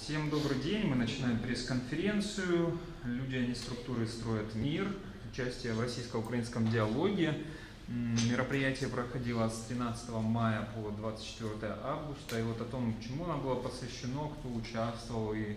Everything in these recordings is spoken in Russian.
Всем добрый день. Мы начинаем пресс-конференцию «Люди, а не структуры строят мир». Участие в российско-украинском диалоге. Мероприятие проходило с 13 мая по 24 августа. И вот о том, чему оно было посвящено, кто участвовал и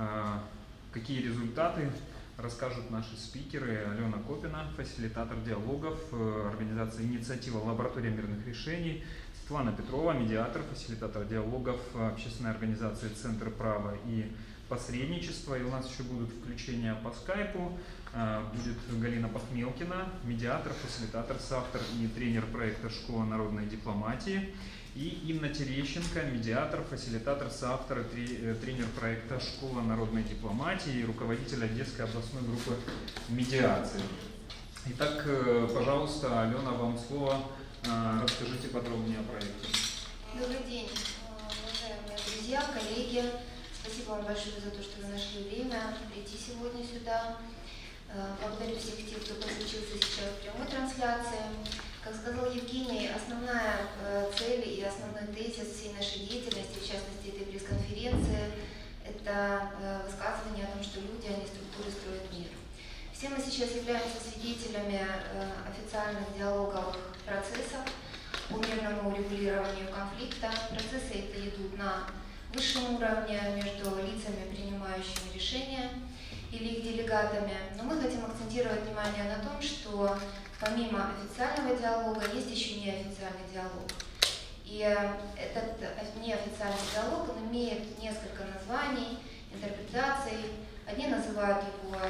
какие результаты, расскажут наши спикеры. Алена Копина, фасилитатор диалогов, организация «Инициатива. Лаборатория мирных решений». Светлана Петрова, медиатор, фасилитатор диалогов, общественной организации «Центр права и посредничества». И у нас еще будут включения по скайпу. Будет Галина Пахмелкина, медиатор, фасилитатор, соавтор и тренер проекта «Школа народной дипломатии». И Инна Терещенко, медиатор, фасилитатор, соавтор и тренер проекта «Школа народной дипломатии» и руководитель Одесской областной группы медиации. Итак, пожалуйста, Алена, вам слово. Расскажите подробнее о проекте. Добрый день, уважаемые друзья, коллеги. Спасибо вам большое за то, что вы нашли время прийти сегодня сюда. Благодарю всех тех, кто подключился сейчас в прямой трансляции. Как сказал Евгений, основная цель и основной тезис всей нашей деятельности, в частности этой пресс-конференции, это высказывание о том, что люди, а не структуры строят мир. Все мы сейчас являемся свидетелями официальных диалоговых процессов по мирному урегулированию конфликта. Процессы это идут на высшем уровне между лицами, принимающими решения, или их делегатами. Но мы хотим акцентировать внимание на том, что помимо официального диалога есть еще неофициальный диалог. И этот неофициальный диалог он имеет несколько названий, интерпретаций. Одни называют его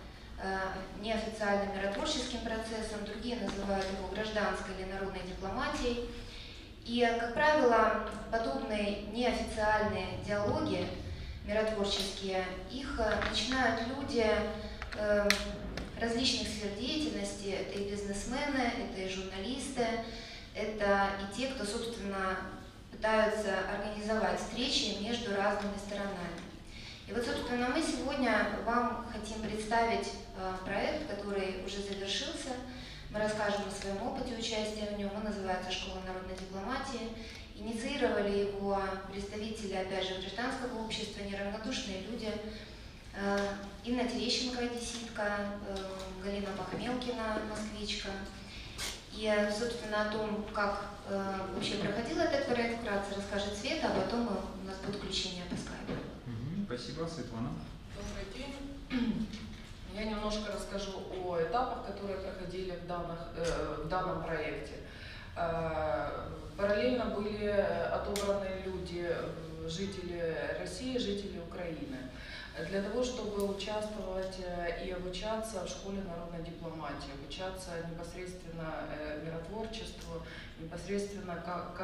неофициальным миротворческим процессом, другие называют его гражданской или народной дипломатией. И, как правило, подобные неофициальные диалоги миротворческие, их начинают люди различных сфер деятельности. Это и бизнесмены, это и журналисты, это и те, кто, собственно, пытаются организовать встречи между разными сторонами. И вот, собственно, мы сегодня вам хотим представить проект, который уже завершился. Мы расскажем о своем опыте участия в нем. Он называется «Школа народной дипломатии». Инициировали его представители, опять же, гражданского общества, неравнодушные люди. Инна Терещенко, одесситка, Галина Пахмелкина, москвичка. И, собственно, о том, как вообще проходил этот проект, вкратце расскажет Света, а потом у нас будет включение по скайпу. Спасибо, Светлана. Добрый день. Я немножко расскажу о этапах, которые проходили в данном проекте. Параллельно были отобраны люди, жители России, жители Украины, для того, чтобы участвовать и обучаться в школе народной дипломатии, обучаться непосредственно миротворчеству, непосредственно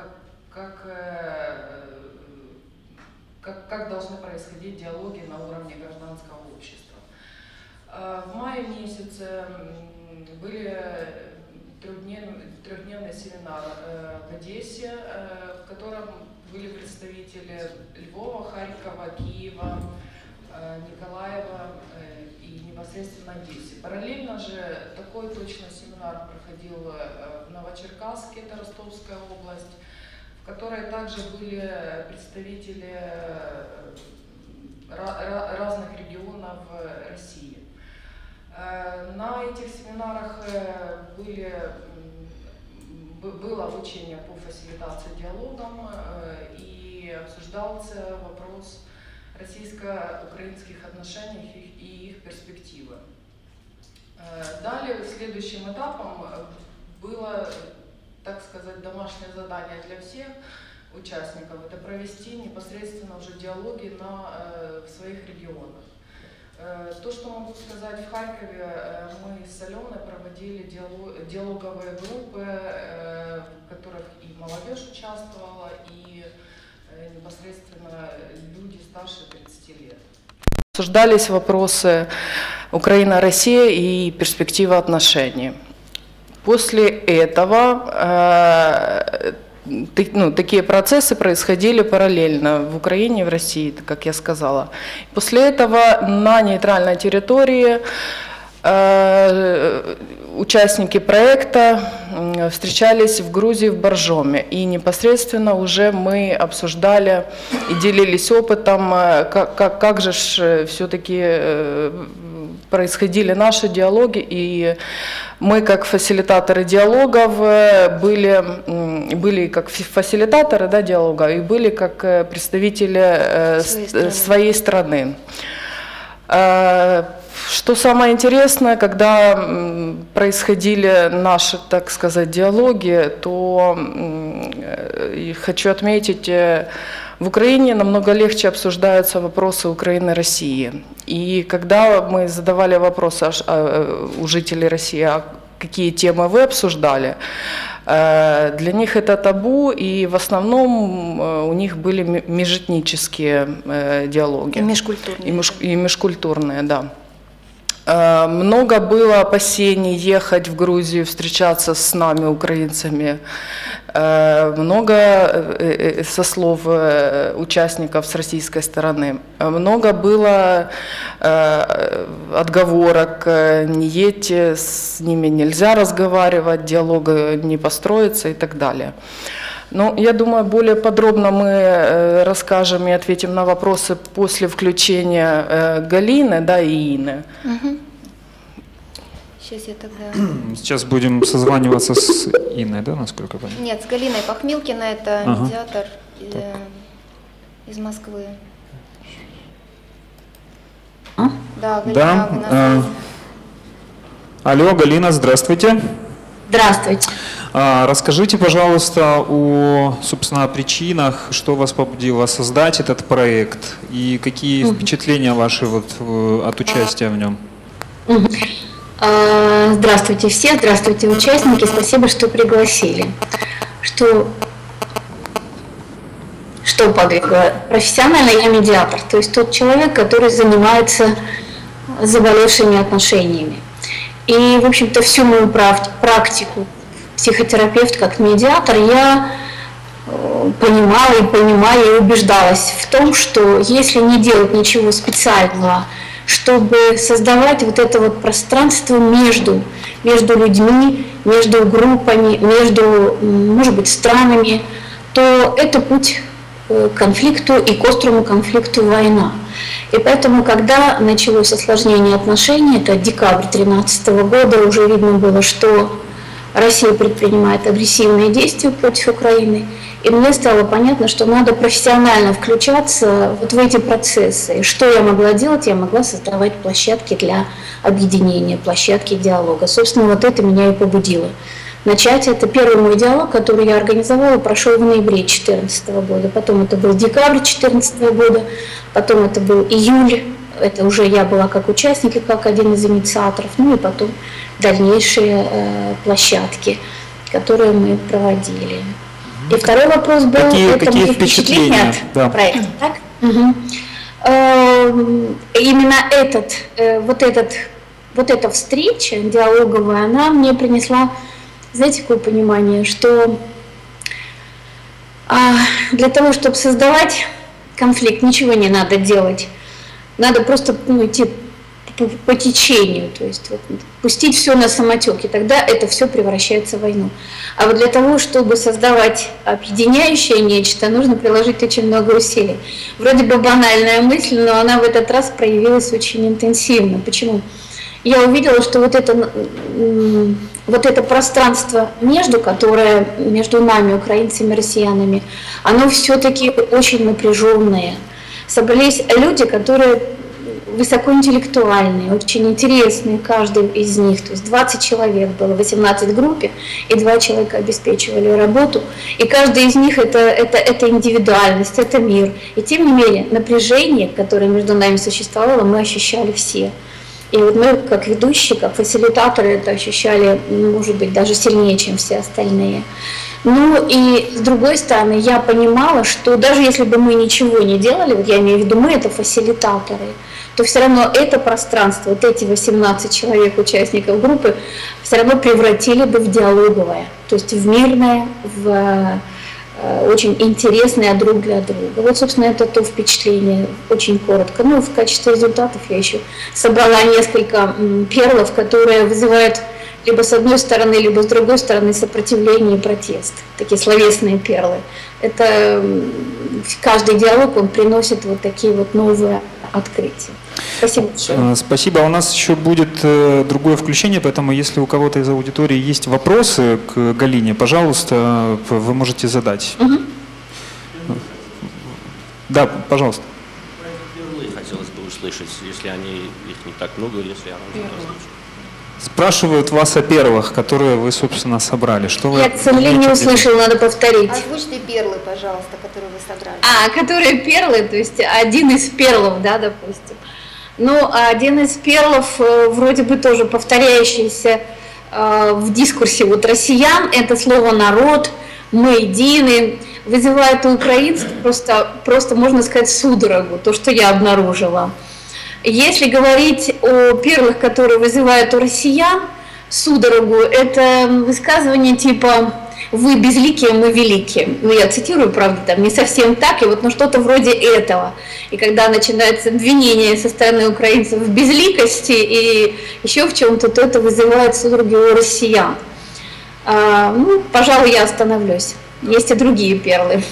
как должны происходить диалоги на уровне гражданского общества. В мае месяце были трехдневный семинар в Одессе, в котором были представители Львова, Харькова, Киева, Николаева и непосредственно Одессе. Параллельно же такой точно семинар проходил в Новочеркасске, это Ростовская область, в которой также были представители разных регионов России. На этих семинарах было обучение по фасилитации диалогам и обсуждался вопрос российско-украинских отношений и их перспективы. Далее, следующим этапом было, так сказать, домашнее задание для всех участников. Это провести непосредственно уже диалоги в своих регионах. То, что могу сказать, в Харькове мы с Аленой проводили диалоговые группы, в которых и молодежь участвовала, и непосредственно люди старше 30 лет. Обсуждались вопросы Украина-Россия и перспектива отношений. После этого такие процессы происходили параллельно в Украине и в России, как я сказала. После этого на нейтральной территории участники проекта встречались в Грузии, в Боржоме, и непосредственно уже мы обсуждали и делились опытом, как же все-таки происходили наши диалоги, и мы, как фасилитаторы диалогов, были как фасилитаторы, да, диалога, и были как представители своей страны. Что самое интересное, когда происходили наши, так сказать, диалоги, то хочу отметить, в Украине намного легче обсуждаются вопросы Украины и России. И когда мы задавали вопросы у жителей России, а какие темы вы обсуждали, для них это табу, и в основном у них были межэтнические диалоги. И межкультурные. И межкультурные, да. Много было опасений ехать в Грузию, встречаться с нами, украинцами. Много, со слов участников с российской стороны, много было отговорок: не едьте, с ними нельзя разговаривать, диалога не построится и так далее. Ну, я думаю, более подробно мы расскажем и ответим на вопросы после включения Галины, да, и Инны. Угу. Сейчас я тогда... Сейчас будем созваниваться с Инной, да, насколько я понимаю? Нет, с Галиной Пахмилкиной, это медиатор из Москвы. Да, Галина, вы на связи. Алло, Галина, здравствуйте. Здравствуйте. Расскажите, пожалуйста, о, собственно, причинах, что вас побудило создать этот проект и какие впечатления ваши от участия в нем? Здравствуйте все, здравствуйте участники, спасибо, что пригласили. Что подвигло? Профессионально я медиатор, то есть тот человек, который занимается заболевшими отношениями. И, в общем-то, всю мою практику психотерапевт как медиатор я понимала и понимаю и убеждалась в том, что если не делать ничего специального, чтобы создавать вот это вот пространство между людьми, между группами, между, может быть, странами, то это путь к конфликту и к острому конфликту война. И поэтому, когда началось осложнение отношений, это декабрь 2013 года, уже видно было, что Россия предпринимает агрессивные действия против Украины, и мне стало понятно, что надо профессионально включаться вот в эти процессы. И что я могла делать? Я могла создавать площадки для объединения, площадки диалога. Собственно, вот это меня и побудило начать. Это первый мой диалог, который я организовала, прошел в ноябре 2014 года. Потом это был декабрь 2014 года, потом это был июль. Это уже я была как участник, как один из инициаторов. Ну и потом дальнейшие площадки, которые мы проводили. И второй вопрос был, это мои впечатления от проекта. Так? Угу. Именно вот эта встреча диалоговая, она мне принесла, знаете, такое понимание, что для того, чтобы создавать конфликт, ничего не надо делать. Надо просто идти по течению, то есть вот, пустить все на самотек, и тогда это все превращается в войну. А вот для того, чтобы создавать объединяющее нечто, нужно приложить очень много усилий. Вроде бы банальная мысль, но она в этот раз проявилась очень интенсивно. Почему? Я увидела, что вот это пространство которое между нами, украинцами и россиянами, оно все-таки очень напряженное. Собрались люди, которые высокоинтеллектуальные, очень интересные, каждый из них, то есть 20 человек было, 18 в группе, и 2 человека обеспечивали работу, и каждый из них это индивидуальность, это мир. И тем не менее, напряжение, которое между нами существовало, мы ощущали все. И вот мы, как ведущие, как фасилитаторы, это ощущали, может быть, даже сильнее, чем все остальные. Ну и с другой стороны, я понимала, что даже если бы мы ничего не делали, вот я имею в виду, мы это фасилитаторы, то все равно это пространство, вот эти 18 человек, участников группы, все равно превратили бы в диалоговое, то есть в мирное, в очень интересное друг для друга. Вот, собственно, это то впечатление, очень коротко. Ну, в качестве результатов я еще собрала несколько перлов, которые вызывают либо с одной стороны, либо с другой стороны сопротивление и протест. Такие словесные перлы. Это каждый диалог, он приносит вот такие вот новые открытия. Спасибо большое. Спасибо. У нас еще будет другое включение, поэтому если у кого-то из аудитории есть вопросы к Галине, пожалуйста, вы можете задать. Угу. Да, пожалуйста. Хотелось бы услышать, если их не так много, если она уже слышит. Спрашивают вас о перлах, которые вы, собственно, собрали. Что вы... Я, к сожалению, не услышала, надо повторить. Озвучьте перлы, пожалуйста, которые вы собрали. Которые перлы, то есть один из перлов, да, допустим. Ну, один из перлов, вроде бы тоже повторяющийся в дискурсе вот россиян, это слово «народ», «мы едины», вызывает у украинцев просто, можно сказать, судорогу, то, что я обнаружила. Если говорить о перлах, которые вызывают у россиян судорогу, это высказывание типа «вы безликие, мы великие». Ну, я цитирую, правда, там не совсем так, и вот, но что-то вроде этого. И когда начинается обвинение со стороны украинцев в безликости и еще в чем-то, то это вызывает судороги у россиян. Ну, пожалуй, я остановлюсь. Есть и другие перлы.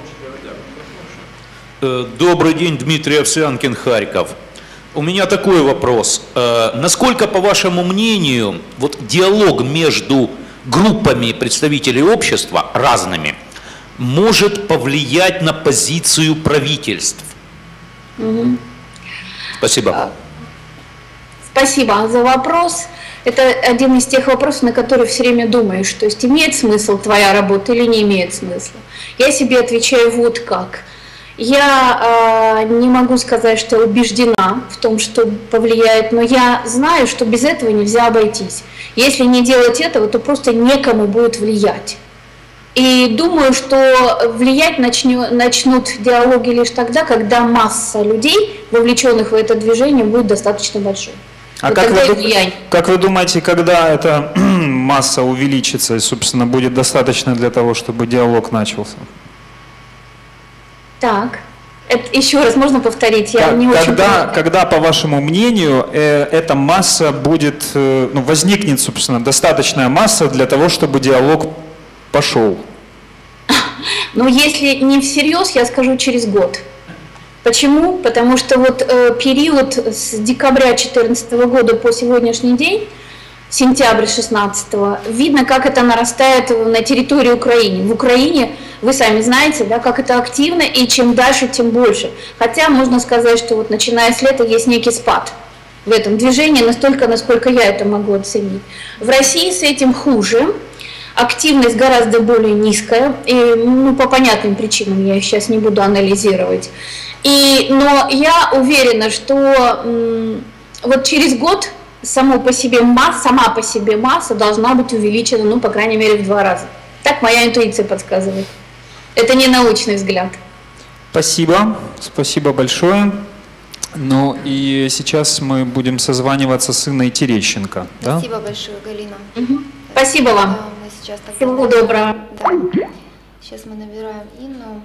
Добрый день, Дмитрий Овсянкин, Харьков. У меня такой вопрос. Насколько, по вашему мнению, вот диалог между группами представителей общества, разными, может повлиять на позицию правительств? Угу. Спасибо. Спасибо за вопрос. Это один из тех вопросов, на которые все время думаешь. То есть имеет смысл твоя работа или не имеет смысла? Я себе отвечаю вот как. Я не могу сказать, что убеждена в том, что повлияет, но я знаю, что без этого нельзя обойтись. Если не делать этого, то просто некому будет влиять. И думаю, что влиять начнут диалоги лишь тогда, когда масса людей, вовлеченных в это движение, будет достаточно большой. А как вы думаете, когда эта масса увеличится и, собственно, будет достаточно для того, чтобы диалог начался? Так, это еще раз можно повторить? Я не очень понимаю. Когда, по вашему мнению, эта масса будет, возникнет, собственно, достаточная масса для того, чтобы диалог пошел? Ну, если не всерьез, я скажу через год. Почему? Потому что вот период с декабря 2014 года по сегодняшний день, сентябрь 2016, видно, как это нарастает на территории Украины. В Украине, вы сами знаете, да, как это активно, и чем дальше, тем больше. Хотя можно сказать, что вот начиная с лета есть некий спад в этом движении, настолько, насколько я это могу оценить. В России с этим хуже. Активность гораздо более низкая, и, по понятным причинам я их сейчас не буду анализировать. Но я уверена, что вот через год сама по себе масса должна быть увеличена, по крайней мере, в 2 раза. Так моя интуиция подсказывает. Это не научный взгляд. Спасибо. Спасибо большое. Ну и сейчас мы будем созваниваться с Инной Терещенко. Спасибо большое, Галина. Угу. Спасибо вам. Всего доброго. Да. Сейчас мы набираем Инну.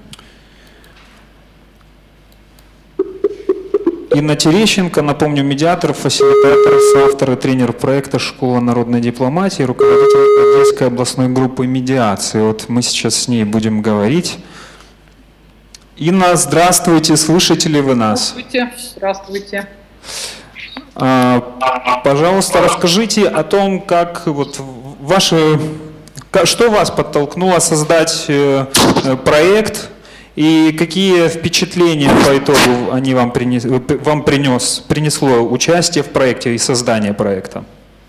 Инна Терещенко, напомню, медиатор, фасилитатор, соавтор и тренер проекта «Школа народной дипломатии», руководитель Одесской областной группы медиации. Вот мы сейчас с ней будем говорить. Инна, здравствуйте, слышите ли вы нас? Здравствуйте. Пожалуйста, расскажите о том, как вот что вас подтолкнуло создать проект и какие впечатления по итогу они вам принесло участие в проекте и создание проекта?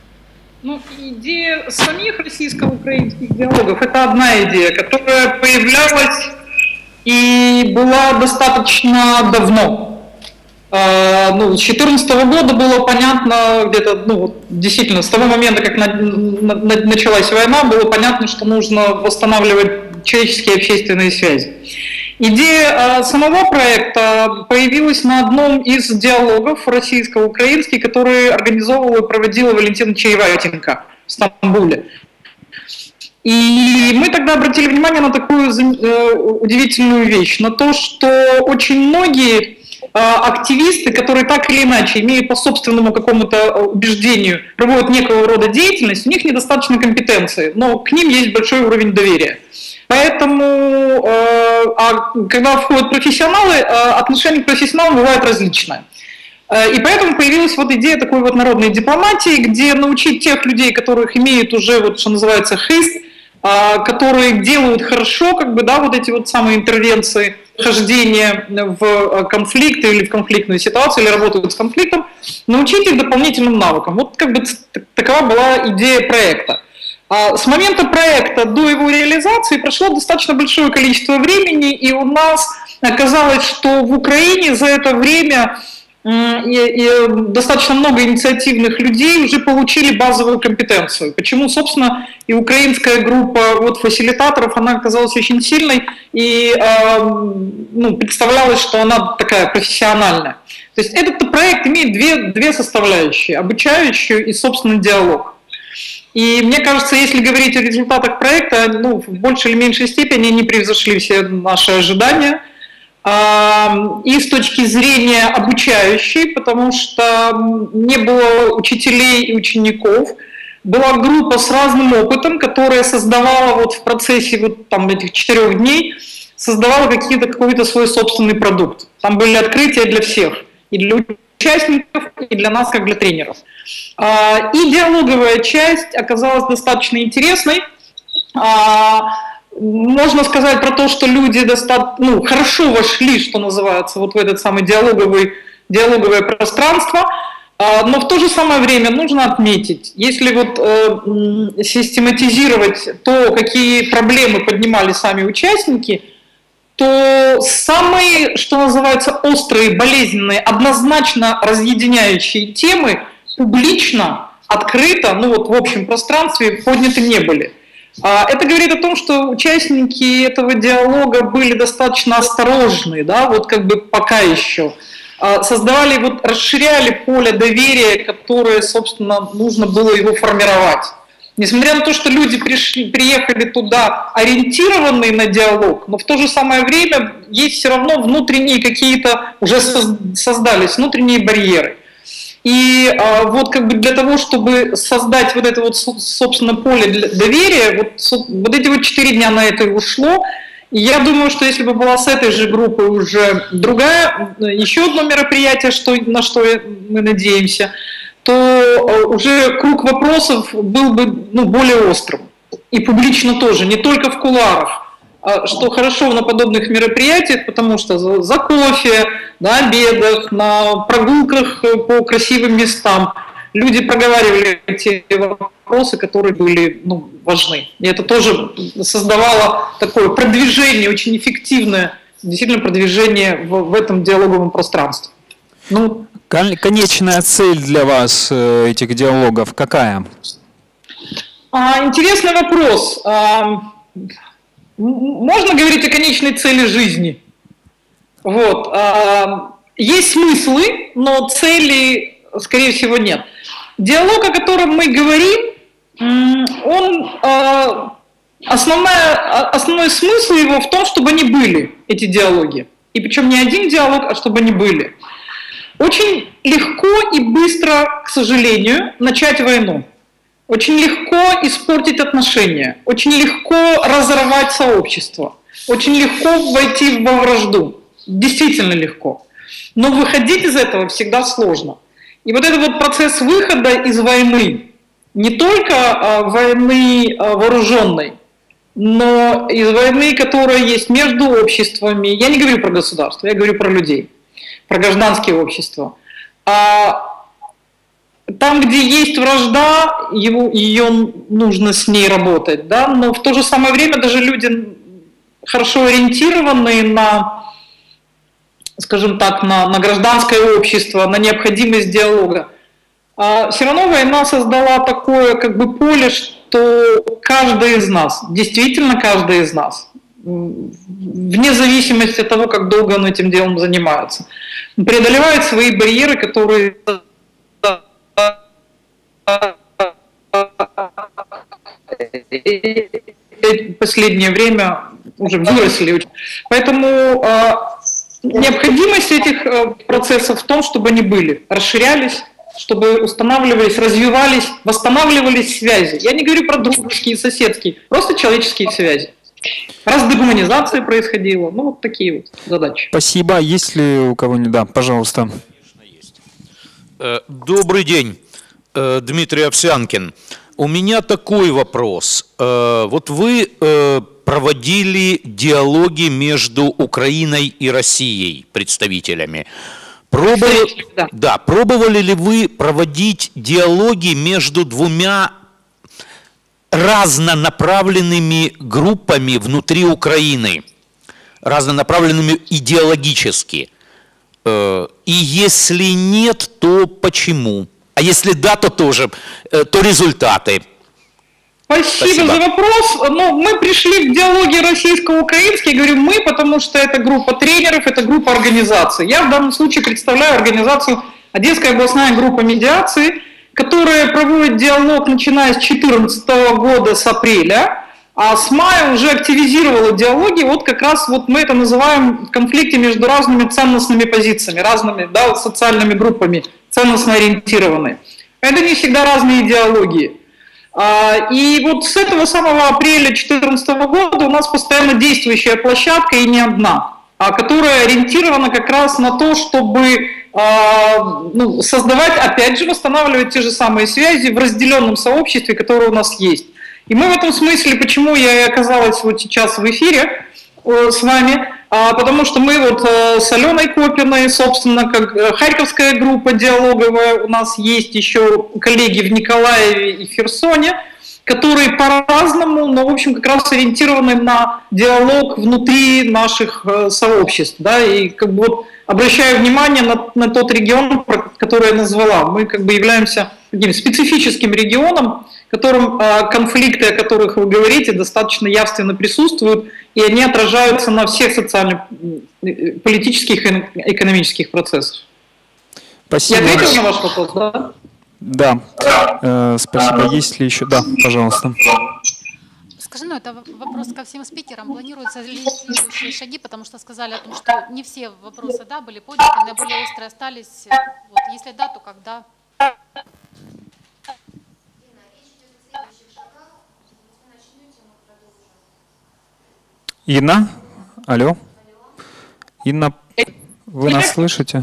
Идея самих российско-украинских диалогов – это одна идея, которая появлялась и была достаточно давно. С 2014 года было понятно, где-то, действительно, с того момента, как началась война, было понятно, что нужно восстанавливать человеческие и общественные связи. Идея самого проекта появилась на одном из диалогов российско-украинских, который организовывала и проводила Валентина Чаеватенко в Стамбуле. И мы тогда обратили внимание на такую удивительную вещь, на то, что очень многие активисты, которые так или иначе имеют по собственному какому-то убеждению, проводят некого рода деятельность, у них недостаточно компетенции, но к ним есть большой уровень доверия. Поэтому, когда входят профессионалы, отношение к профессионалам бывает различное. И поэтому появилась вот идея такой вот народной дипломатии, где научить тех людей, которых имеют уже, вот, что называется, хейст, которые делают хорошо, как бы, да, вот эти вот самые интервенции, вхождение в конфликт или в конфликтную ситуацию, или работают с конфликтом, научить их дополнительным навыкам. Вот как бы такова была идея проекта. С момента проекта до его реализации прошло достаточно большое количество времени, и у нас оказалось, что в Украине за это время и достаточно много инициативных людей уже получили базовую компетенцию. Почему, собственно, и украинская группа вот, фасилитаторов, она оказалась очень сильной и представлялось, что она такая профессиональная. То есть этот проект имеет две составляющие, обучающую и, собственно, диалог. И мне кажется, если говорить о результатах проекта, в большей или меньшей степени они превзошли все наши ожидания. И с точки зрения обучающей, потому что не было учителей и учеников, была группа с разным опытом, которая создавала вот в процессе вот там этих 4 дней, создавала какой-то свой собственный продукт. Там были открытия для всех, и для участников, и для нас, как для тренеров. И диалоговая часть оказалась достаточно интересной. Можно сказать про то, что люди достаточно хорошо вошли, что называется, вот в этот самый диалоговое пространство, но в то же самое время нужно отметить, если вот систематизировать то, какие проблемы поднимали сами участники, то самые, что называется, острые, болезненные, однозначно разъединяющие темы публично, открыто, в общем пространстве подняты не были. Это говорит о том, что участники этого диалога были достаточно осторожны, да, вот как бы пока еще. Создавали, расширяли поле доверия, которое, собственно, нужно было его формировать. Несмотря на то, что люди приехали туда ориентированные на диалог, но в то же самое время есть все равно внутренние какие-то, уже создались внутренние барьеры. И вот как бы для того, чтобы создать вот это вот, собственно, поле доверия, вот эти вот 4 дня на это и ушло. И я думаю, что если бы была с этой же группой уже еще одно мероприятие, на что мы надеемся, то уже круг вопросов был бы более острым. И публично тоже, не только в кулуарах. Что хорошо на подобных мероприятиях, потому что за кофе, на обедах, на прогулках по красивым местам люди проговаривали те вопросы, которые были важны. И это тоже создавало такое продвижение, очень эффективное, действительно продвижение в этом диалоговом пространстве. Конечная цель для вас этих диалогов какая? Интересный вопрос. Можно говорить о конечной цели жизни. Вот. Есть смыслы, но цели, скорее всего, нет. Диалог, о котором мы говорим, основной смысл его в том, чтобы они были, эти диалоги. И причем не один диалог, а чтобы они были. Очень легко и быстро, к сожалению, начать войну. Очень легко испортить отношения, очень легко разорвать сообщество, очень легко войти во вражду, действительно легко. Но выходить из этого всегда сложно. И вот этот вот процесс выхода из войны, не только войны вооруженной, но из войны, которая есть между обществами, я не говорю про государство, я говорю про людей, про гражданские общества. Там, где есть вражда, ее нужно с ней работать, да? Но в то же самое время даже люди, хорошо ориентированные на, скажем так, на гражданское общество, на необходимость диалога, все равно война создала такое как бы поле, что каждый из нас, действительно каждый из нас, вне зависимости от того, как долго он этим делом занимается, преодолевает свои барьеры, которые в последнее время уже выросли. Поэтому необходимость этих процессов в том, чтобы они были, расширялись, чтобы устанавливались, развивались, восстанавливались связи. Я не говорю про дружеские, соседские, просто человеческие связи. Раз дегуманизация происходила, ну вот такие вот задачи. Спасибо. Есть ли у кого-нибудь? Да, пожалуйста. Добрый день, Дмитрий Овсянкин. У меня такой вопрос. Вот вы проводили диалоги между Украиной и Россией, представителями. Пробовали ли вы проводить диалоги между двумя разнонаправленными группами внутри Украины, разнонаправленными идеологически? И если нет, то почему? А если да, то тоже, то результаты. Спасибо за вопрос. Но мы пришли в диалоги российско-украинские, говорю мы, потому что это группа тренеров, это группа организаций. Я в данном случае представляю организацию Одесская областная группа медиации, которая проводит диалог, начиная с 2014 года, с апреля, а с мая уже активизировала диалоги. Вот как раз вот мы это называем в конфликте между разными ценностными позициями, разными социальными группами, ценностно ориентированные. Это не всегда разные идеологии. И вот с этого самого апреля 2014 года у нас постоянно действующая площадка, и не одна, которая ориентирована как раз на то, чтобы создавать, опять же, восстанавливать те же самые связи в разделенном сообществе, которое у нас есть. И мы в этом смысле, почему я и оказалась вот сейчас в эфире с вами, потому что мы вот с Аленой Копиной, собственно, как Харьковская группа диалоговая, у нас есть еще коллеги в Николаеве и Херсоне, которые по-разному, но, в общем, как раз ориентированы на диалог внутри наших сообществ, да, и как бы вот обращаю внимание на тот регион, который я назвала. Мы как бы являемся таким специфическим регионом, в котором конфликты, о которых вы говорите, достаточно явственно присутствуют, и они отражаются на всех социально-политических и экономических процессах. Спасибо. Я ответила на ваш вопрос, да? Да. Спасибо. Есть ли еще? Да, пожалуйста. Скажи, ну это вопрос ко всем спикерам. Планируются ли следующие шаги, потому что сказали о том, что не все вопросы были подняты, наиболее острые остались. Вот, если да, то когда? Инна? Алло? Инна, вы нас слышите?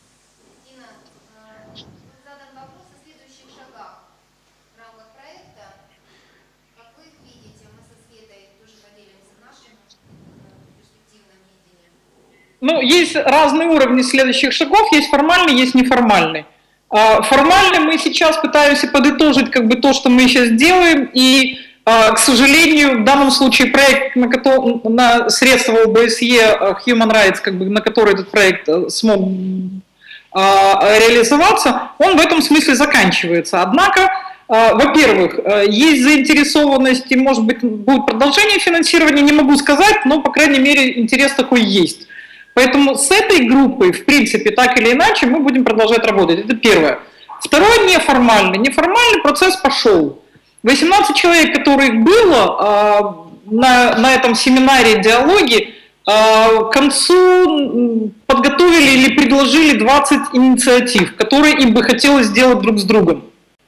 Ну, есть разные уровни следующих шагов, есть формальный, есть неформальный. Формально мы сейчас пытаемся подытожить как бы то, что мы сейчас делаем, и, к сожалению, в данном случае проект, на средства ОБСЕ Human Rights, как бы, на который этот проект смог реализоваться, он в этом смысле заканчивается. Однако, во-первых, есть заинтересованность, и, может быть, будет продолжение финансирования, не могу сказать, но, по крайней мере, интерес такой есть. Поэтому с этой группой, в принципе, так или иначе, мы будем продолжать работать. Это первое. Второе, неформальный. Неформальный процесс пошел. 18 человек, которых было на этом семинаре диалоги, к концу подготовили или предложили 20 инициатив, которые им бы хотелось сделать друг с другом.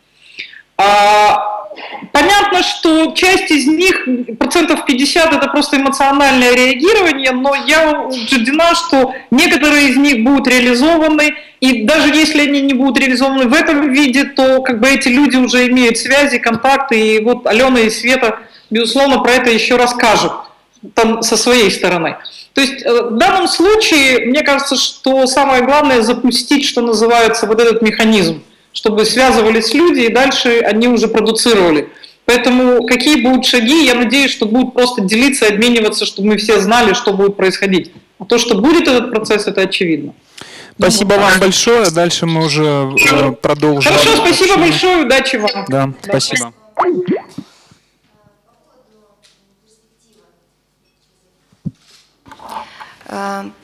Понятно, что часть из них, 50% это просто эмоциональное реагирование, но я убеждена, что некоторые из них будут реализованы, и даже если они не будут реализованы в этом виде, то как бы эти люди уже имеют связи, контакты, и вот Алена и Света, безусловно, про это еще расскажут там, со своей стороны. То есть в данном случае, мне кажется, что самое главное запустить, что называется, вот этот механизм, чтобы связывались люди, и дальше они уже продуцировали. Поэтому какие будут шаги, я надеюсь, что будут просто делиться, обмениваться, чтобы мы все знали, что будет происходить. А то, что будет этот процесс, это очевидно. Спасибо вам большое. Дальше мы уже продолжим. Хорошо, спасибо большое, удачи вам. Да, спасибо.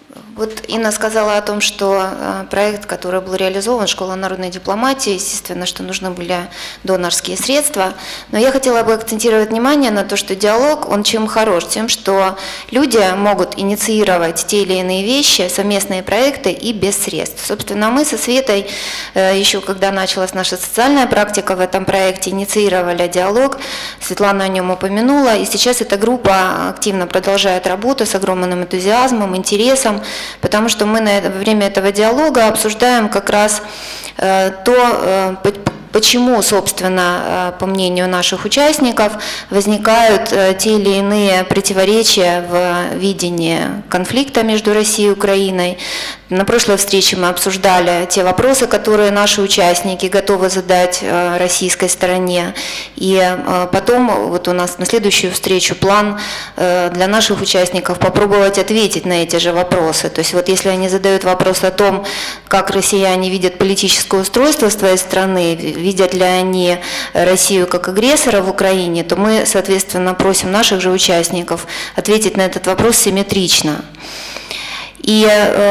Вот Инна сказала о том, что проект, который был реализован, «Школа народной дипломатии», естественно, что нужны были донорские средства. Но я хотела бы акцентировать внимание на то, что диалог, он чем хорош? Тем, что люди могут инициировать те или иные вещи, совместные проекты и без средств. Собственно, мы со Светой, еще когда началась наша социальная практика в этом проекте, инициировали диалог. Светлана о нем упомянула. И сейчас эта группа активно продолжает работу с огромным энтузиазмом, интересом, потому что мы во время этого диалога обсуждаем как раз то, почему, собственно, по мнению наших участников, возникают те или иные противоречия в видении конфликта между Россией и Украиной. На прошлой встрече мы обсуждали те вопросы, которые наши участники готовы задать российской стороне. И потом вот у нас на следующую встречу план для наших участников попробовать ответить на эти же вопросы. То есть вот если они задают вопрос о том, как россияне видят политическое устройство своей страны, видят ли они Россию как агрессора в Украине, то мы, соответственно, просим наших же участников ответить на этот вопрос симметрично. И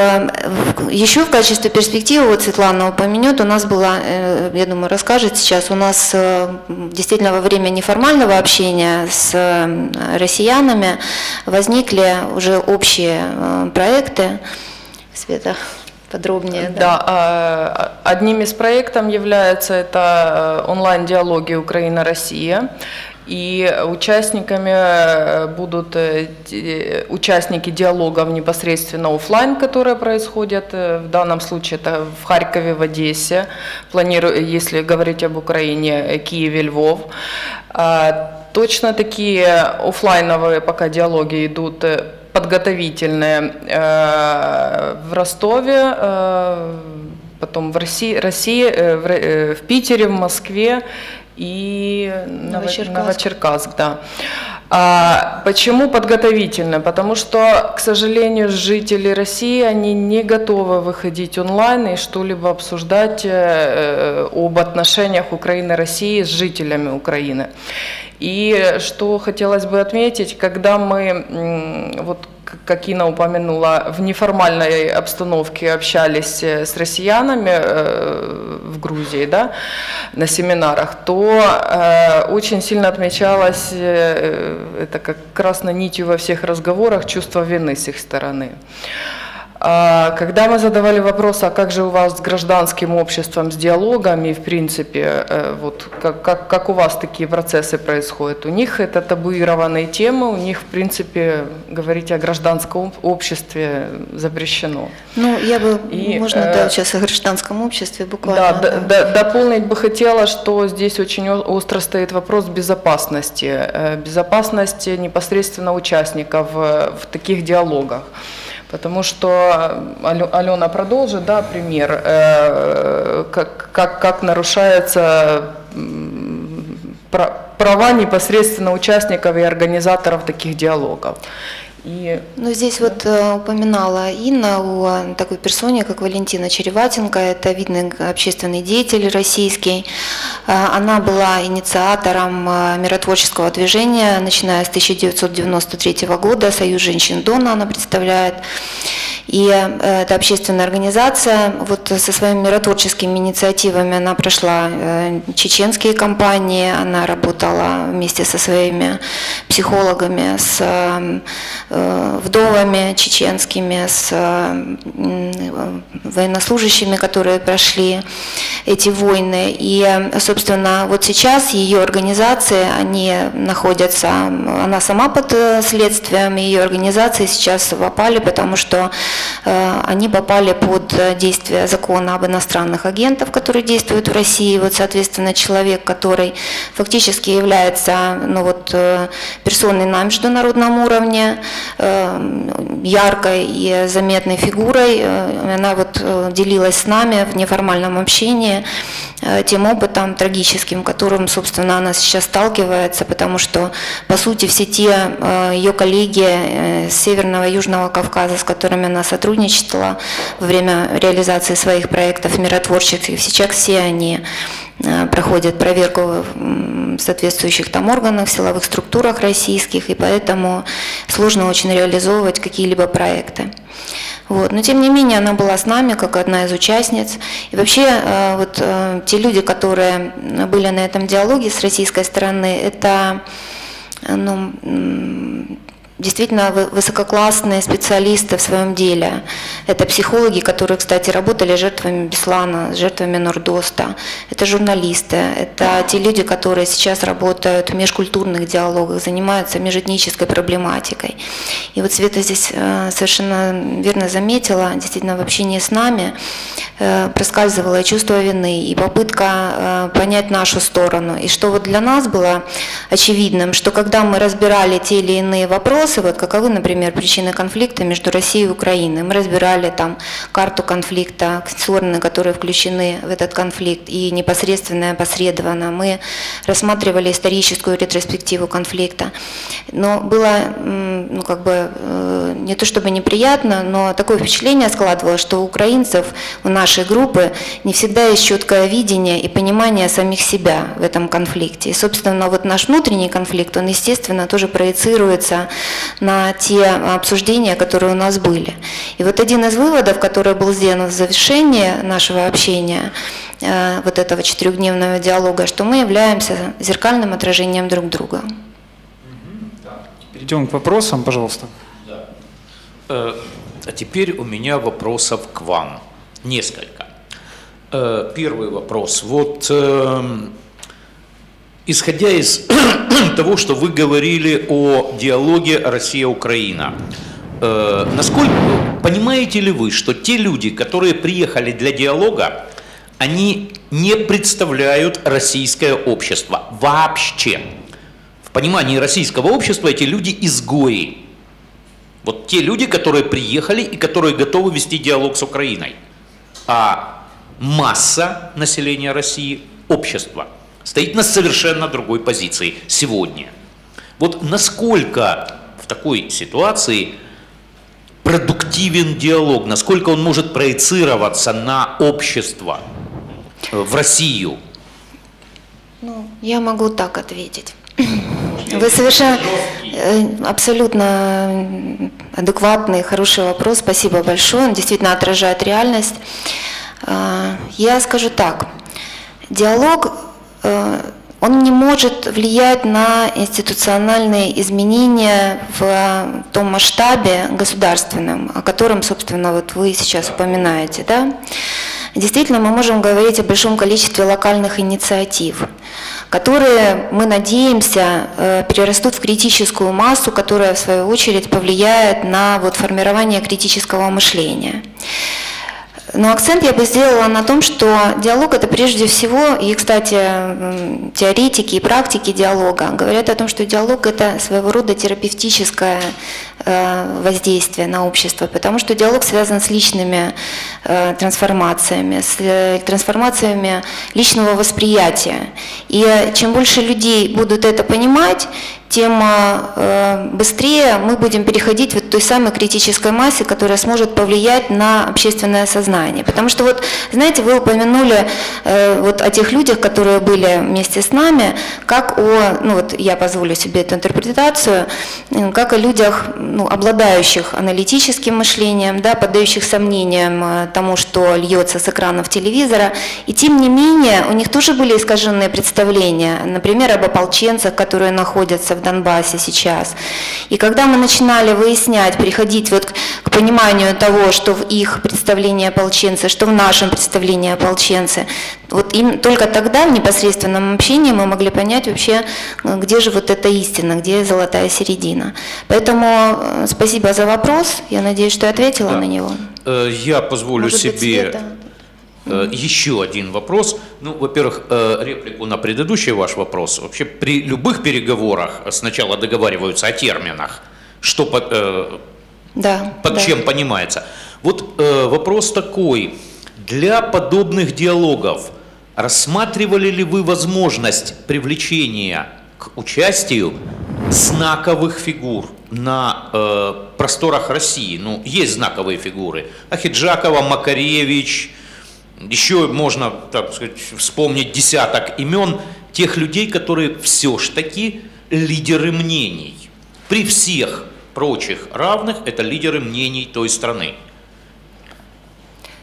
еще в качестве перспективы, вот Светлана упомянет, у нас была, я думаю, расскажет сейчас, у нас действительно во время неформального общения с россиянами возникли уже общие проекты. Света, подробнее. Да, одним из проектов является это онлайн-диалоги Украина-Россия. И участниками будут участники диалогов непосредственно офлайн, которые происходят, в данном случае это в Харькове, в Одессе, если говорить об Украине, Киеве, Львов. Точно такие офлайновые пока диалоги идут подготовительные в Ростове, потом в России, в Питере, в Москве и Новочеркасск, да. Почему подготовительно? Потому что, к сожалению, жители России, они не готовы выходить онлайн и что-либо обсуждать об отношениях Украины и России с жителями Украины. И что хотелось бы отметить, когда мы, вот как Инна упомянула, в неформальной обстановке общались с россиянами в Грузии, да, на семинарах, то очень сильно отмечалось, это как красной нитью во всех разговорах, чувство вины с их стороны. Когда мы задавали вопрос, а как же у вас с гражданским обществом, с диалогами, в принципе, вот как у вас такие процессы происходят, у них это табуированные темы, у них, в принципе, говорить о гражданском обществе запрещено. Ну, я бы, можно, да, сейчас о гражданском обществе буквально. Да, дополнить бы хотела, что здесь очень остро стоит вопрос безопасности непосредственно участников в таких диалогах. Потому что, Алена продолжит, да, пример, как нарушаются права непосредственно участников и организаторов таких диалогов. Ну, здесь вот упоминала Инна о такой персоне, как Валентина Череватенко, это видный общественный деятель российский. Она была инициатором миротворческого движения, начиная с 1993 года, Союз женщин Дона она представляет. И эта общественная организация вот со своими миротворческими инициативами она прошла чеченские кампании, она работала вместе со своими психологами, с вдовами чеченскими, с военнослужащими, которые прошли эти войны. И, собственно, вот сейчас ее организации, они находятся, она сама под следствием, ее организации сейчас попали, потому что они попали под действие закона об иностранных агентах, который действует в России. Вот, соответственно, человек, который фактически является, ну, вот, персоной на международном уровне, яркой и заметной фигурой, она вот делилась с нами в неформальном общении тем опытом трагическим, которым, собственно, она сейчас сталкивается, потому что, по сути, все те ее коллеги с Северного и Южного Кавказа, с которыми она сотрудничала во время реализации своих проектов миротворческих, сейчас все они проходят проверку в соответствующих там органах, силовых структурах российских, и поэтому сложно очень реализовывать какие-либо проекты. Вот. Но тем не менее она была с нами как одна из участниц. И вообще вот те люди, которые были на этом диалоге с российской стороны, это действительно высококлассные специалисты в своем деле. Это психологи, которые, кстати, работали с жертвами Беслана, с жертвами Нордоста. Это журналисты, это те люди, которые сейчас работают в межкультурных диалогах, занимаются межэтнической проблематикой. И вот Света здесь совершенно верно заметила, действительно в общении с нами проскальзывало и чувство вины, и попытка понять нашу сторону. И что вот для нас было очевидным, что когда мы разбирали те или иные вопросы, вот каковы, например, причины конфликта между Россией и Украиной, мы разбирали там карту конфликта, стороны, которые включены в этот конфликт, и непосредственно и опосредованно мы рассматривали историческую ретроспективу конфликта. Но было, ну, как бы, не то чтобы неприятно, но такое впечатление складывалось, что у украинцев, у нашей группы не всегда есть четкое видение и понимание самих себя в этом конфликте. И, собственно, вот наш внутренний конфликт, он, естественно, тоже проецируется на те обсуждения, которые у нас были. И вот один из выводов, который был сделан в завершении нашего общения, вот этого 4-дневного диалога, что мы являемся зеркальным отражением друг друга. Перейдем к вопросам, пожалуйста. А теперь у меня вопросов к вам. Несколько. Первый вопрос. Вот исходя из того, что вы говорили о диалоге Россия-Украина, насколько понимаете ли вы, что те люди, которые приехали для диалога, они не представляют российское общество вообще? В понимании российского общества эти люди изгои. Вот те люди, которые приехали и которые готовы вести диалог с Украиной. А масса населения России, общества, стоит на совершенно другой позиции сегодня. Вот насколько в такой ситуации продуктивен диалог, насколько он может проецироваться на общество, в Россию? Ну, я могу так ответить. Вы совершенно абсолютно адекватный, хороший вопрос. Спасибо большое. Он действительно отражает реальность. Я скажу так. Диалог, он не может влиять на институциональные изменения в том масштабе государственном, о котором, собственно, вот вы сейчас упоминаете, да? Действительно, мы можем говорить о большом количестве локальных инициатив, которые, мы надеемся, перерастут в критическую массу, которая, в свою очередь, повлияет на вот формирование критического мышления. Но акцент я бы сделала на том, что диалог – это прежде всего, и, кстати, теоретики и практики диалога говорят о том, что диалог – это своего рода терапевтическое воздействие на общество, потому что диалог связан с личными трансформациями, с трансформациями личного восприятия. И чем больше людей будут это понимать, тем быстрее мы будем переходить вот к той самой критической массе, которая сможет повлиять на общественное сознание. Потому что, вот, знаете, вы упомянули вот о тех людях, которые были вместе с нами, как о, ну вот я позволю себе эту интерпретацию, как о людях, ну, обладающих аналитическим мышлением, да, поддающих сомнениям тому, что льется с экранов телевизора, и тем не менее у них тоже были искаженные представления, например, об ополченцах, которые находятся в Донбассе сейчас. И когда мы начинали выяснять, переходить вот к пониманию того, что в их представлении ополченцы, что в нашем представлении ополченцы, вот им только тогда в непосредственном общении мы могли понять вообще, где же вот эта истина, где золотая середина. Поэтому спасибо за вопрос, я надеюсь, что я ответила на него. Я позволю Может быть, себе Света? еще один вопрос. Ну, во-первых, реплику на предыдущий ваш вопрос. Вообще при любых переговорах сначала договариваются о терминах, что под чем понимается. Вот вопрос такой. Для подобных диалогов рассматривали ли вы возможность привлечения к участию знаковых фигур на просторах России? Ну, есть знаковые фигуры. Ахиджакова, Макаревич, еще можно, так сказать, вспомнить десяток имен тех людей, которые все ж таки лидеры мнений. При всех прочих равных это лидеры мнений той страны.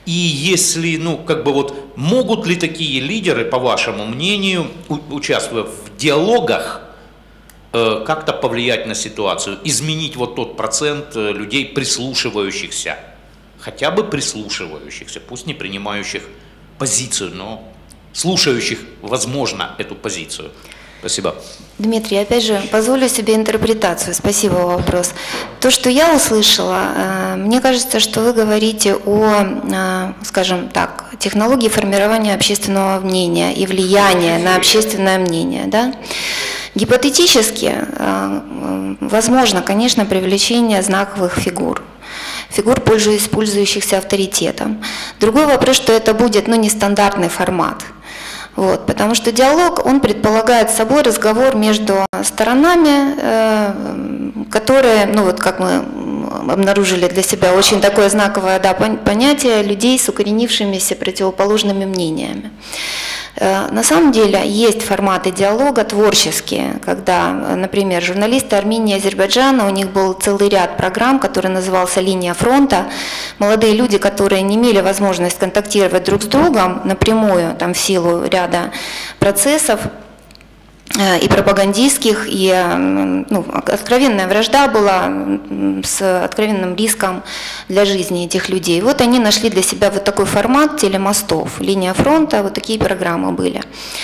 И если, ну, как бы вот, могут ли такие лидеры, по вашему мнению, участвуя в диалогах, как-то повлиять на ситуацию, изменить вот тот процент людей, прислушивающихся, хотя бы прислушивающихся, пусть не принимающих позицию, но слушающих, возможно, эту позицию? Спасибо. Дмитрий, опять же, позволю себе интерпретацию. Спасибо за вопрос. То, что я услышала, мне кажется, что вы говорите о, скажем так, технологии формирования общественного мнения и влияния на общественное мнение, да? Гипотетически, возможно, конечно, привлечение знаковых фигур, пользующихся авторитетом. Другой вопрос, что это будет, ну, нестандартный формат. Вот, потому что диалог, он предполагает собой разговор между сторонами, которые, ну вот как мы обнаружили для себя очень такое знаковое, да, понятие людей с укоренившимися противоположными мнениями. На самом деле есть форматы диалога творческие, когда, например, журналисты Армении и Азербайджана, у них был целый ряд программ, который назывался «Линия фронта». Молодые люди, которые не имели возможность контактировать друг с другом напрямую, там, в силу ряда процессов, и пропагандистских, и, ну, откровенная вражда была с откровенным риском для жизни этих людей. Вот они нашли для себя вот такой формат телемостов, линия фронта, вот такие программы были.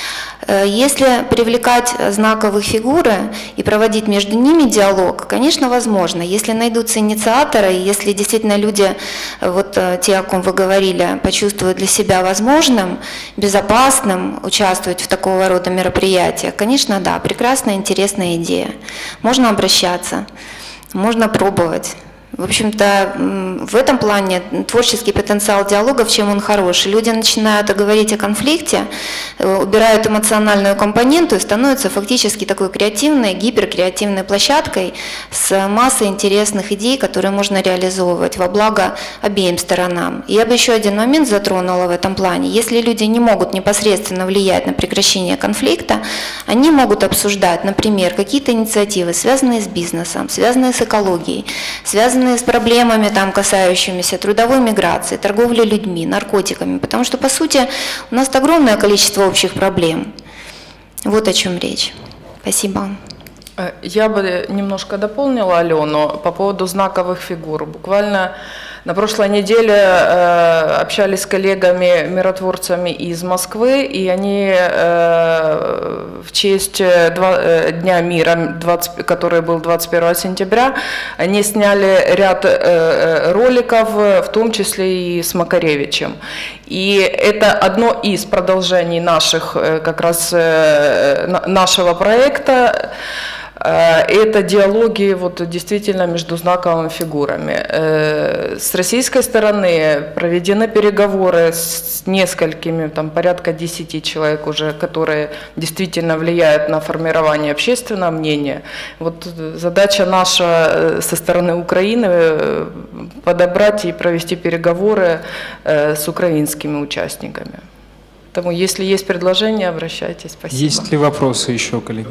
Если привлекать знаковые фигуры и проводить между ними диалог, конечно, возможно. Если найдутся инициаторы, если действительно люди, вот те, о ком вы говорили, почувствуют для себя возможным, безопасным участвовать в такого рода мероприятиях, конечно, да, прекрасная, интересная идея. Можно обращаться, можно пробовать. В общем-то, в этом плане творческий потенциал диалогов, чем он хорош. Люди начинают говорить о конфликте, убирают эмоциональную компоненту и становятся фактически такой креативной, гиперкреативной площадкой с массой интересных идей, которые можно реализовывать во благо обеим сторонам. И я бы еще один момент затронула в этом плане. Если люди не могут непосредственно влиять на прекращение конфликта, они могут обсуждать, например, какие-то инициативы, связанные с бизнесом, связанные с экологией, связанные с проблемами, там, касающимися трудовой миграции, торговли людьми, наркотиками, потому что, по сути, у нас огромное количество общих проблем. Вот о чем речь. Спасибо. Я бы немножко дополнила Алену по поводу знаковых фигур. Буквально на прошлой неделе общались с коллегами-миротворцами из Москвы, и они в честь Дня мира, который был 21 сентября, они сняли ряд роликов, в том числе и с Макаревичем. И это одно из продолжений наших, как раз нашего проекта. Это диалоги вот, действительно между знаковыми фигурами. С российской стороны проведены переговоры с несколькими, там порядка 10 человек уже, которые действительно влияют на формирование общественного мнения. Вот задача наша со стороны Украины подобрать и провести переговоры с украинскими участниками. Поэтому, если есть предложения, обращайтесь. Спасибо. Есть ли вопросы еще, коллеги?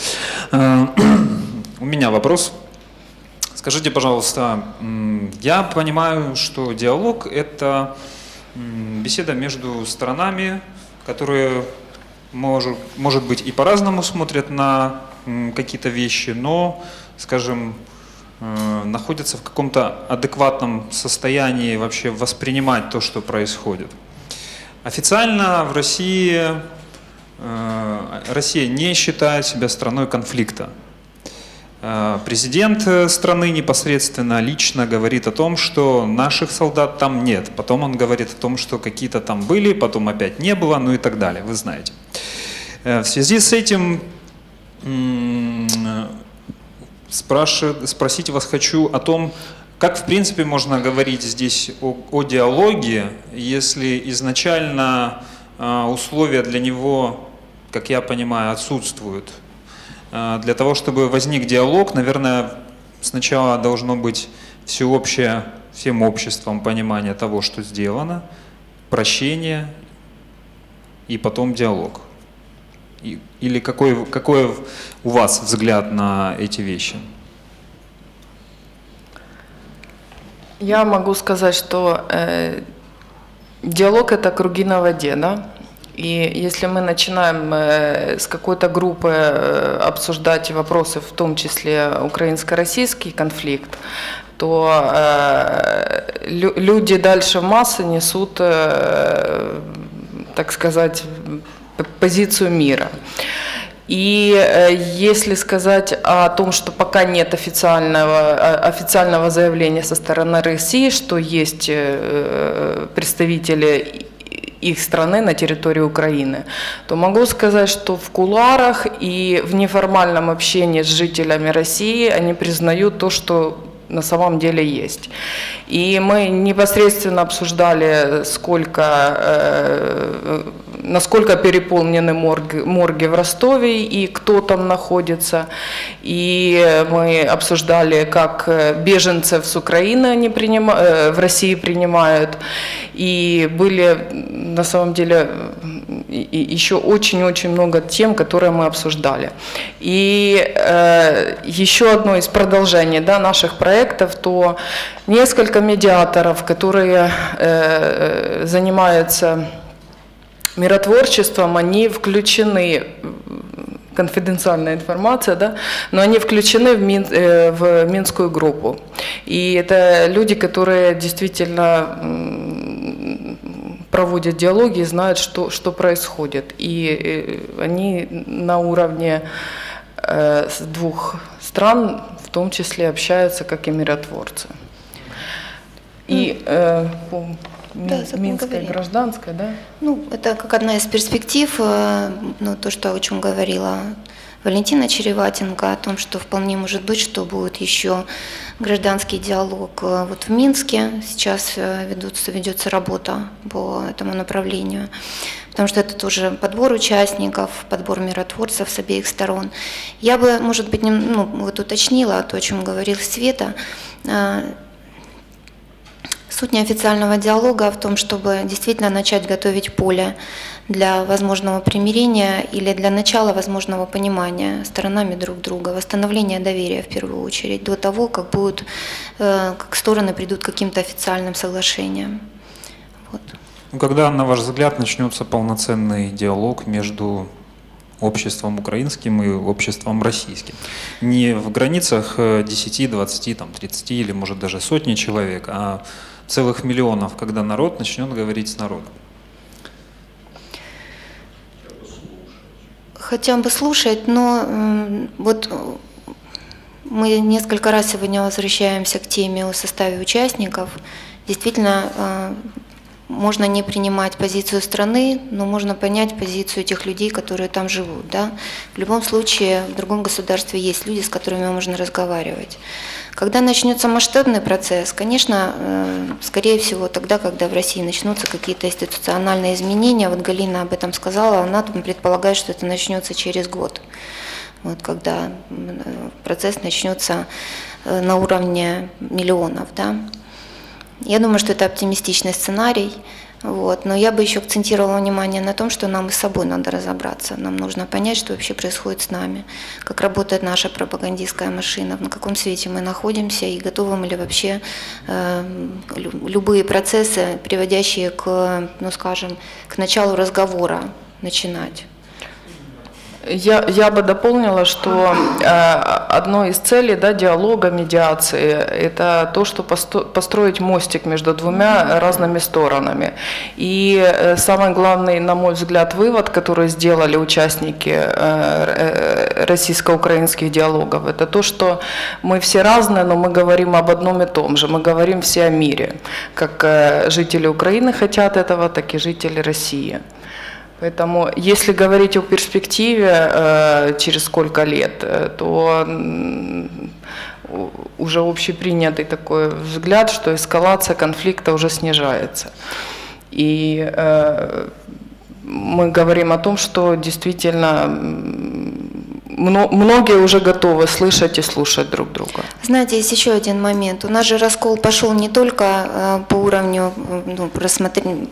У меня вопрос. Скажите, пожалуйста, я понимаю, что диалог – это беседа между сторонами, которые, может быть, и по-разному смотрят на какие-то вещи, но, скажем, находятся в каком-то адекватном состоянии вообще воспринимать то, что происходит. Официально в России Россия не считает себя страной конфликта. Президент страны непосредственно лично говорит о том, что наших солдат там нет. Потом он говорит о том, что какие-то там были, потом опять не было, ну и так далее, вы знаете. В связи с этим спросить вас хочу о том, как, в принципе, можно говорить здесь о диалоге, если изначально условия для него, как я понимаю, отсутствуют? Для того, чтобы возник диалог, наверное, сначала должно быть всеобщее, всем обществом понимание того, что сделано, прощение и потом диалог. Или какой у вас взгляд на эти вещи? Я могу сказать, что Диалог – это круги на воде, да? И если мы начинаем с какой-то группы обсуждать вопросы, в том числе украинско-российский конфликт, то люди дальше в массы несут, так сказать, позицию мира. И если сказать о том, что пока нет официального заявления со стороны России, что есть представители их страны на территории Украины, то могу сказать, что в кулуарах и в неформальном общении с жителями России они признают то, что на самом деле есть. И мы непосредственно обсуждали, насколько переполнены морги в Ростове и кто там находится. И мы обсуждали, как беженцев с Украины они в России принимают. И были на самом деле еще очень-очень много тем, которые мы обсуждали. И еще одно из продолжений, да, наших проектов, то несколько медиаторов, которые занимаются миротворчеством, они включены, конфиденциальная информация, да, но они включены в Минскую группу. И это люди, которые действительно проводят диалоги и знают, что происходит. И они на уровне с двух стран в том числе общаются как и миротворцы. И Минская гражданская, да? Ну, это как одна из перспектив, ну, то, о чем говорила Валентина Череватенко, о том, что вполне может быть, что будет еще гражданский диалог вот в Минске. Сейчас ведется работа по этому направлению, потому что это тоже подбор участников, подбор миротворцев с обеих сторон. Я бы, может быть, вот уточнила то, о чем говорил Света. Суть неофициального диалога в том, чтобы действительно начать готовить поле для возможного примирения или для начала возможного понимания сторонами друг друга, восстановления доверия в первую очередь, до того, как стороны придут к каким-то официальным соглашениям. Вот. Когда, на ваш взгляд, начнется полноценный диалог между обществом украинским и обществом российским? Не в границах 10, 20, 30 или, может, даже сотни человек, а целых миллионов, когда народ начнет говорить с народом? Хотя бы слушать, но вот мы несколько раз сегодня возвращаемся к теме о составе участников. Действительно, можно не принимать позицию страны, но можно понять позицию тех людей, которые там живут. Да? В любом случае, в другом государстве есть люди, с которыми можно разговаривать. Когда начнется масштабный процесс, конечно, скорее всего, тогда, когда в России начнутся какие-то институциональные изменения, вот Галина об этом сказала, она предполагает, что это начнется через год, вот, когда процесс начнется на уровне миллионов. Да? Я думаю, что это оптимистичный сценарий, вот, но я бы еще акцентировала внимание на том, что нам и с собой надо разобраться. Нам нужно понять, что вообще происходит с нами, как работает наша пропагандистская машина, на каком свете мы находимся и готовы мы ли вообще любые процессы, приводящие к, ну, скажем, к началу разговора, начинать. Я бы дополнила, что одной из целей, да, диалога, медиации, это то, что построить мостик между двумя разными сторонами. И самый главный, на мой взгляд, вывод, который сделали участники российско-украинских диалогов, это то, что мы все разные, но мы говорим об одном и том же. Мы говорим все о мире. Как жители Украины хотят этого, так и жители России. Поэтому, если говорить о перспективе через сколько лет, то уже общепринятый такой взгляд, что эскалация конфликта уже снижается. И мы говорим о том, что действительно многие уже готовы слышать и слушать друг друга. Знаете, есть еще один момент. У нас же раскол пошел не только по уровню рассмотрения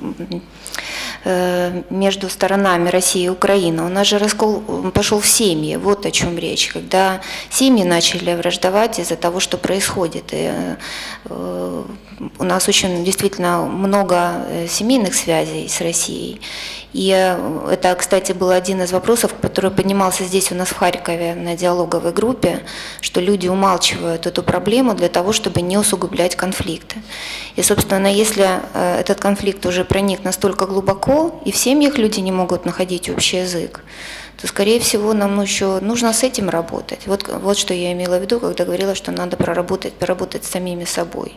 между сторонами России и Украины. У нас же раскол пошел в семьи. Вот о чем речь. Когда семьи начали враждовать из-за того, что происходит. И у нас очень действительно много семейных связей с Россией. И это, кстати, был один из вопросов, который поднимался здесь у нас в Харькове на диалоговой группе, что люди умалчивают эту проблему для того, чтобы не усугублять конфликты. И, собственно, если этот конфликт уже проник настолько глубоко, и в семьях люди не могут находить общий язык, то, скорее всего, нам еще нужно с этим работать. Вот что я имела в виду, когда говорила, что надо поработать с самими собой.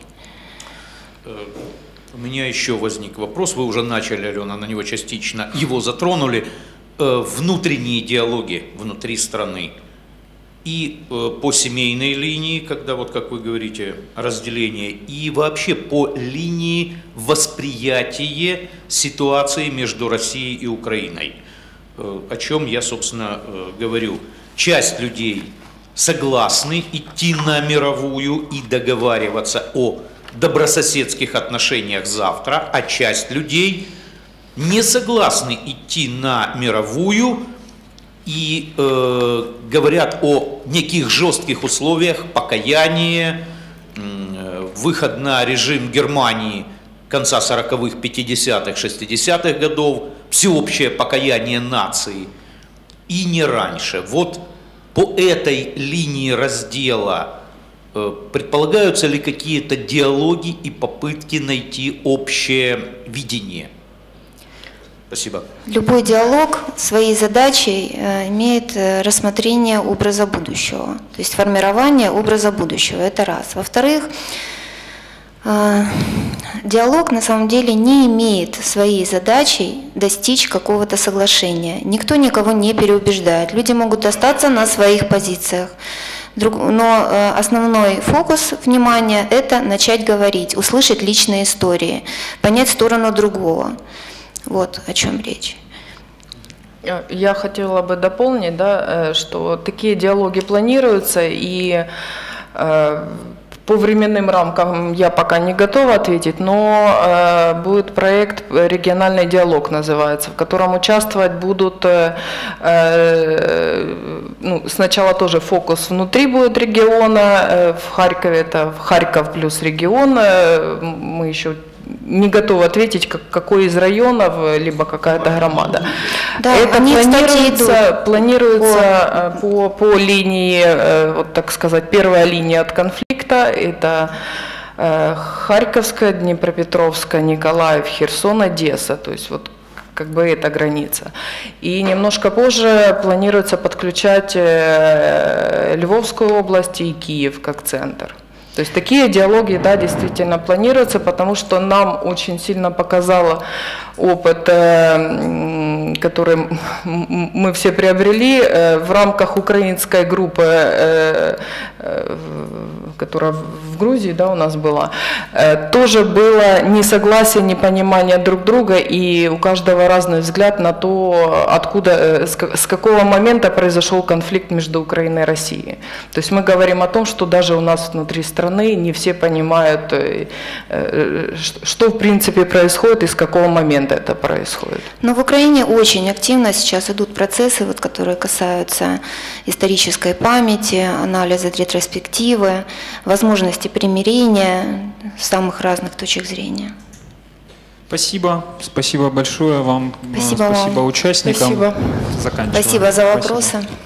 У меня еще возник вопрос, вы уже начали, Алена, на него частично, его затронули. Внутренние диалоги внутри страны и по семейной линии, когда, вот как вы говорите, разделение, и вообще по линии восприятия ситуации между Россией и Украиной. О чем я, собственно, говорю. Часть людей согласны идти на мировую и договариваться о добрососедских отношениях завтра, а часть людей не согласны идти на мировую и говорят о неких жестких условиях покаяния, выход на режим Германии конца 40-х, 50-х, 60-х годов, всеобщее покаяние нации и не раньше. Вот по этой линии раздела предполагаются ли какие-то диалоги и попытки найти общее видение? Спасибо. Любой диалог своей задачей имеет рассмотрение образа будущего, то есть формирование образа будущего, это раз. Во-вторых, диалог на самом деле не имеет своей задачей достичь какого-то соглашения. Никто никого не переубеждает, люди могут остаться на своих позициях. Но основной фокус внимания – это начать говорить, услышать личные истории, понять сторону другого. Вот о чем речь. Я хотела бы дополнить, да, что такие диалоги планируются, и по временным рамкам я пока не готова ответить, но будет проект «Региональный диалог» называется, в котором участвовать будут, сначала тоже фокус внутри будет региона, в Харькове это Харьков плюс регион, мы еще не готовы ответить, какой из районов, либо какая-то громада. Да, это планируется по линии, вот так сказать, первая линия от конфликта, это Харьковская, Днепропетровская, Николаев, Херсон, Одесса, то есть вот как бы это граница. И немножко позже планируется подключать Львовскую область и Киев как центр. То есть такие диалоги, да, действительно планируются, потому что нам очень сильно показало опыт, который мы все приобрели в рамках украинской группы, которая в Грузии, да, у нас была. Тоже было несогласие, непонимание друг друга, и у каждого разный взгляд на то, откуда, с какого момента произошел конфликт между Украиной и Россией. То есть мы говорим о том, что даже у нас внутри страны не все понимают, что в принципе происходит и с какого момента это происходит. Но в Украине очень активно сейчас идут процессы, вот, которые касаются исторической памяти, анализа ретроспективы, возможности примирения с самых разных точек зрения. Спасибо. Спасибо большое вам. Спасибо участникам. Спасибо. Заканчиваем. Спасибо за вопросы. Спасибо.